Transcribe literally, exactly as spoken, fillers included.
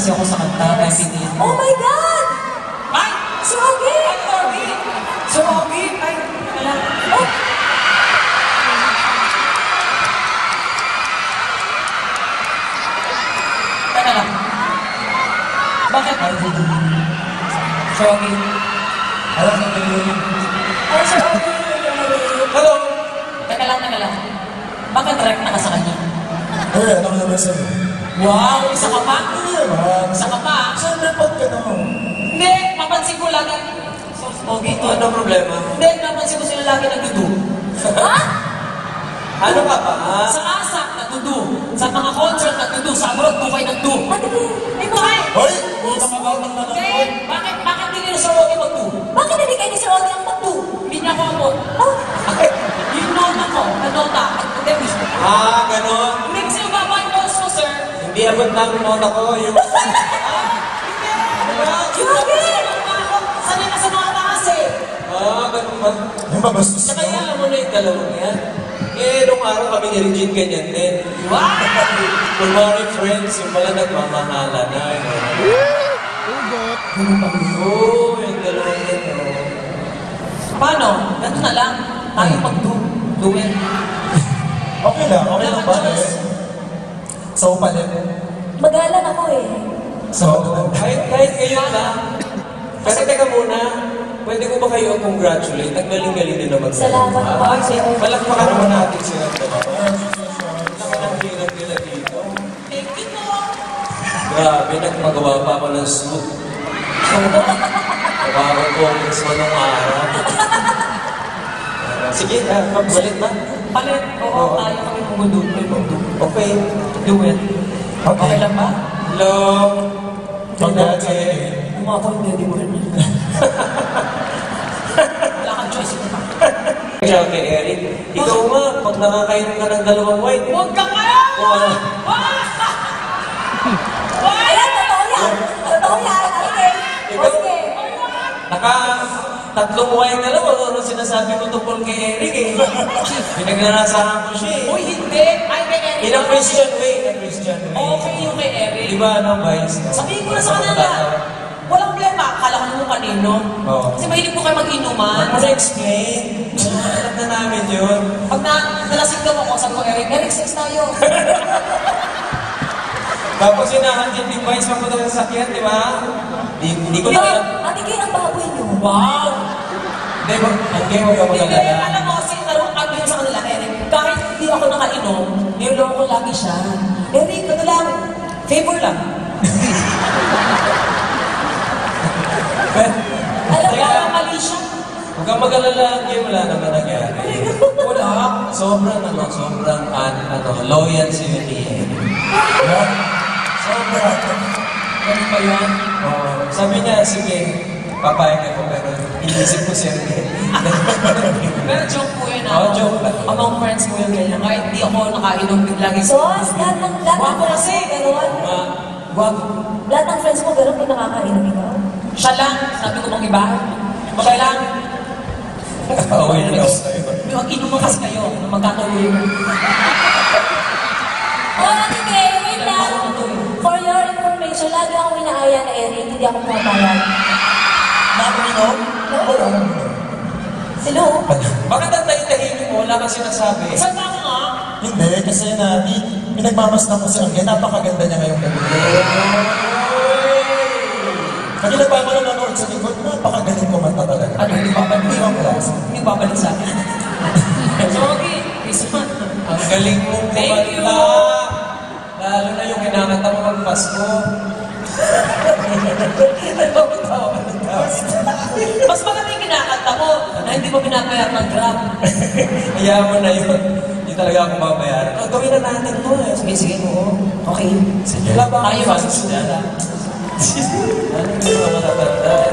kasi ako sa kanta, kaya pinili. Oh my God! Ay! Sir Ogie! Ay, Ogie! Sir Ogie! Ay, wala. Oh! Teka lang. Bakit? Sir Ogie? Alam mo ba yun? Ay, Sir Ogie! Hello! Teka lang, teka lang. Bakit rek na ka sa kanya? Eh, ano ka naman sa'yo? Wow! Isa ka pa? Naman. Isa ka pa? Saan napag ka naman? Hindi! Mapansin ko lagi. Ogie, ito. Ano problema? Hindi, napansin ko sila lagi nagdudu. Ha? Ano ka ba? Sa asak, nagdudu. Sa mga concert, nagdudu. Sa abroad, bukay nagdudu. Patigil! Di ba? Hoy! Huwag ka magawang na Hindi! naman. Bakit, bakit hindi nila Sir Ogie magdudu? Bakit hindi kayo ni Sir Ogie ang magdu? Hindi niya ako amot. Oh! Yung nota ko, na nota. Hindi, Ah, ganon. hindi kasi yung baba yung notes mo, sir. Hindi abot lang yung nota ko. Yung... Grabe! Sanay ka sa mga taas eh. Ah, ganon ba? Yung babastos Saka ka. alam mo na yung dalawang yan. Eh, nung araw kami ni Regine ganyan din. Wow! Good morning, friends. Yung pala nagmamahala na. Oo, yung dalawang yan. Paano? Ganito na lang. Tayo mag-do. Do it. Okay lang, okay lang ba eh? So, palit. Magalan ako eh. So, Kahit, kahit ngayon lang. Kasi teka muna, pwede ko ba kayo congratulate? Nagmaling-galing din na magsalita. Salamat po, Sir Ogie. Palakpakan naman natin sila. Naman ang hirap nila dito. Thank you po. Grabe, nagmagawa pa ako ng suit. Nagawang congressman nung araw. Sige, uh, magbalit ba? Palit. Oo, tayo kami mag-do. May mag-do. Okay. Do it. okay. Okay lang ba? Hello. Congrats. Yung mga po, hindi mo rin. Wala kang choice ito pa. Ciao kay Erik. Ikaw nga, pag nakakainom ka ng dalawang white. Huwag ka kayo! Wala. Ayan, totoo yan! Totoo yan! Okay. Okay. Naka tatlong white na lang. Ano sinasabi ko tungkol kay Erik eh. Pinagnanasahan ko siya eh. Uy, hindi! Ay, kay Erik. In a Christian way. In a Christian way. Okay yung kay Erik. Di ba ano, Vice? Sabihin ko na sa kanila. Walang problema. Akala ko naman kanino. Oo. Kasi mahilig po kayo mag-inuman. Ano na explain? Alam na namin yun. Pag na, nalasing daw ako, sabi ko, Erik, Erik, sex tayo. Tapos hinahandin ni Vice mapunta sa sakyan, di ba? Di, di ko na alam. Matigay ang baboy niyo. Wow! Hindi ba? Hindi mo ka Hindi, mag-alala. alam mo, kasi tarong ano yun sa kanila, Erik. Kahit hindi ako nakainom, niloloko ko lagi siya. Erik, ano lang, favor lang. Alam ko, parang mali siya. Huwag kang mag-alala, hindi wala naman nangyari. Wala. Sobrang ano, sobrang an, ano, loyal si Erik. Yan. Sobra. Ganun ba yan? Oh, sabi niya, sige, papayag ako, pero inisip ko si Erik. Pero joke po yun, Oo, ah. joke lang. Among friends ko yun, ganyan. Kahit di ako nakainom, biglang So, lahat ng lahat ng friends mo gano'n? Ma, Wag. Lahat ng friends mo gano'n kung nakakainom ikaw? Siya lang, sabi ko bang iba? Siya lang. nakawin na ako sa'yo. Yung inuman kasi kayo, nung magkatuloy mo. Oh, Ate Kay, wait lang. For your information, lagi akong inaaya na Erik, hindi ako pumapayag. Nakuminom? Wala akong minom. Si Lou? Bakit ang tahitahimik mo? Wala kang sinasabi. Saan ba ako nga? Hindi, kasi na, pinagmamasdan ko si Angge, napakaganda niya ngayong gabi. Kanina pa ako nanonood sa likod, napakagaling kumanta talaga. Ano, hindi babalik Hindi sa ako klase. Hindi babalik sa akin. So, okay. Peace man. Ang galing mong Thank you. kumanta. Lalo na yung kinakanta mo ng Pasko. Mas maganda yung kinakanta mo na hindi mo binabayar ng grab. Kaya mo na yun. Hindi talaga ako babayaran. Oh, gawin na natin to. Sige, sige mo. Okay. Sige. Wala ba Tayo akong fans masusunod. dyan? Ano yung mga matatanda?